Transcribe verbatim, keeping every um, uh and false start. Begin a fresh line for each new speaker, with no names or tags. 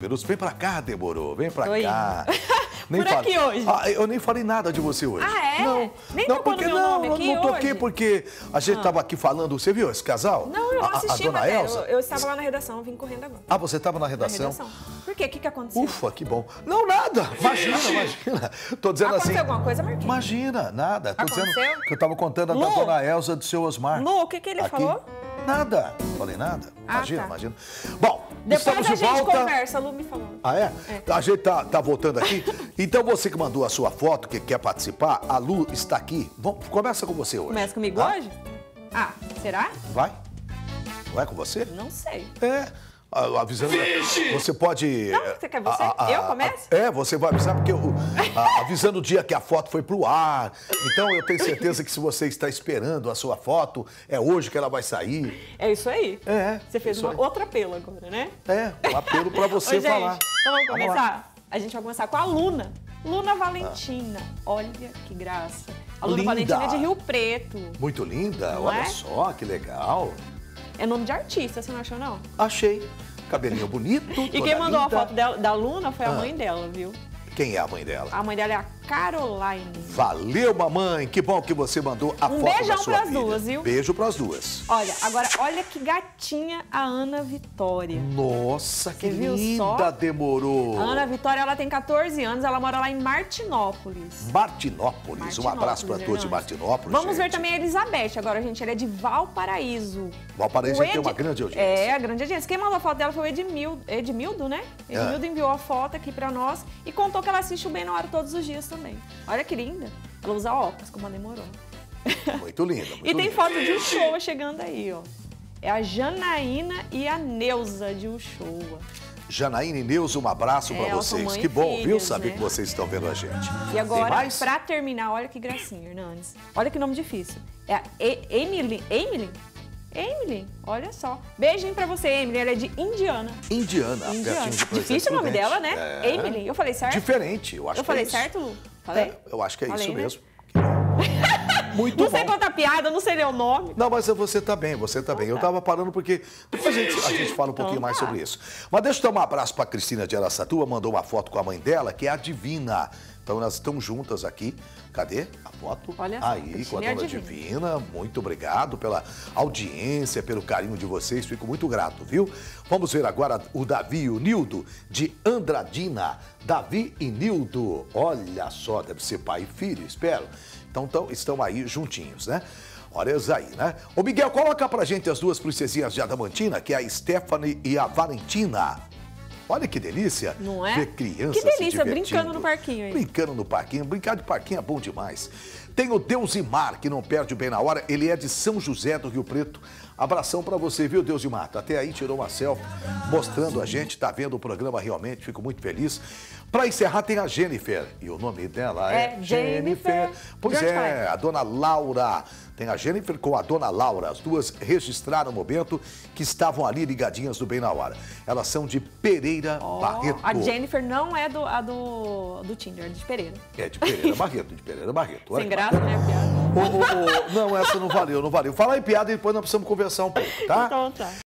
Vem pra cá, demorou. Vem pra
Oi.
cá.
Nem Por aqui hoje.
Ah, eu nem falei nada de você hoje.
Ah, é?
Não,
Nem
não
tocou
porque
no meu
não,
nome aqui
não toquei
hoje?
porque a gente
Ah.
tava aqui falando. Você viu esse casal?
Não, eu não assisti,
a, a dona
Matéria.
Elza?
Eu, eu estava lá na redação, eu vim correndo agora.
Ah, você estava na
Na
redação?
redação. Por quê? O que, que aconteceu?
Ufa, que bom. Não, nada. Imagina, imagina. Tô dizendo
Aconteceu
assim.
alguma coisa, Marquinhos?
Imagina, nada. Tô dizendo
Aconteceu?
que eu tava contando
Lu?
da dona Elza do seu Osmar.
Lu, o que, que ele
Aqui.
falou?
Nada. Falei nada.
Ah,
Imagina,
tá.
imagina. Bom,
Depois
estamos
a
de
gente
volta.
conversa, a Lu me falou.
Ah, é?
É.
A gente tá, tá voltando aqui. Então, você que mandou a sua foto, que quer participar, a Lu está aqui. Vamos, começa com você hoje.
Começa comigo
tá?
hoje? Ah, será?
Vai? Vai com você?
Não sei.
É. a- Avisando. Você pode.
Não, você quer você?
a- a-
Eu começo?
É, você vai avisar, porque o- a- avisando o dia que a foto foi pro ar. Então, eu tenho certeza que se você está esperando a sua foto, é hoje que ela vai sair.
É isso aí.
É.
Você fez
isso
uma,
aí.
outro apelo agora, né?
É, um apelo para você
Ô, gente,
falar.
então vamos
Vamos lá.
começar? A gente vai começar com a Luna. Luna Valentina. Olha que graça. A Luna
Linda.
Valentina é de Rio Preto.
Muito linda,
Não
olha
é?
só, que legal.
É nome de artista, você não achou, não?
Achei. Cabelinho bonito.
E
toda
quem mandou
linda.
a foto dela- da Luna foi a
Ah.
mãe dela, viu?
Quem é a mãe dela?
A mãe dela é a Caroline.
Valeu, mamãe. Que bom que você mandou a
Um
foto
beijão
da sua
pras
filha.
duas, viu?
Beijo pras duas.
Olha, agora, olha que gatinha a Ana Vitória.
Nossa, que
Você viu
linda,
só?
demorou.
A Ana Vitória, ela tem quatorze anos, ela mora lá em Martinópolis.
Martinópolis. Um abraço para todos de
Hernandes.
Martinópolis.
Vamos ver
gente.
também a Elizabeth agora, gente. Ela é de Valparaíso.
Valparaíso
O
tem
Ed-
uma grande audiência.
É, a grande audiência. Quem mandou a foto dela foi o Edmildo, Edmildo, né? Edmildo enviou a foto aqui pra nós e contou que ela assiste o Bem na Hora todos os dias também. Olha que linda. Ela usa óculos, como a demorou.
Muito linda, muito
E tem
linda.
foto de Uchoa chegando aí, ó. É a Janaína e a Neuza de Uchoa.
Janaína e Neuza, um abraço
É,
para
elas são
vocês.
mãe
Que
e
bom, viu,
filhas,
saber
né?
que vocês estão vendo a gente.
E
Tem
agora,
mais?
pra terminar, olha que gracinha, Hernandes. Olha que nome difícil. É a e Emily. Emily? Emily, olha só. Beijinho pra você, Emily. Ela é de Indiana.
Indiana,
Indiana.
pertinho de Presidente
Difícil o nome
Prudente.
dela, né?
É.
Emily. Eu falei certo?
Diferente, eu acho
Eu
que
falei
é isso.
certo, Lu? Falei?
É, eu acho que é
Falei,
isso
né?
mesmo. Muito
Não sei
bom.
contar piada, não sei ler o nome.
Não, mas você tá bem, você tá bem. Eu
tá.
tava parando porque depois a gente, a gente fala um pouquinho
Então
mais
tá.
sobre isso. Mas deixa eu dar um abraço pra Cristina de Araçatuba, mandou uma foto com a mãe dela, que é a Divina. Então elas estão juntas aqui. Cadê a foto?
Olha só,
Aí,
Cristina
com a
e a
dona
Divina.
Divina. Muito obrigado pela audiência, pelo carinho de vocês. Fico muito grato, viu? Vamos ver agora o Davi e o Nildo, de Andradina. Davi e Nildo. Olha só, deve ser pai e filho, espero. Então, tão, estão aí juntinhos, né? Olha isso aí, né? Ô, Miguel, coloca pra gente as duas princesinhas de Adamantina, que é a Stephanie e a Valentina. Olha que delícia.
Não é?
Ver crianças
Que delícia,
se divertindo.
brincando no parquinho aí.
Brincando no parquinho. Brincar de parquinho é bom demais. Tem o Deusimar, que não perde o Bem na Hora. Ele é de São José do Rio Preto. Abração pra você, viu, Deusimar? Até aí tirou uma selfie mostrando a gente. Tá vendo o programa realmente. Fico muito feliz. Pra encerrar, tem a Jennifer. E o nome dela é,
É Jennifer.
Pois
De onde
é,
fala?
a dona Laura. Tem a Jennifer com a dona Laura. As duas registraram o momento que estavam ali ligadinhas do Bem na Hora. Elas são de Pereira
Ó,
Barreto.
a Jennifer não é do, a do, do Tinder, é de Pereira.
É, de Pereira Barreto, de Pereira Barreto. Olha
Sem
que
graça,
bacana.
né, a piada?
Ô, ô, ô, não, essa não valeu, não valeu. Fala aí piada e depois nós precisamos conversar um pouco, tá?
Então tá.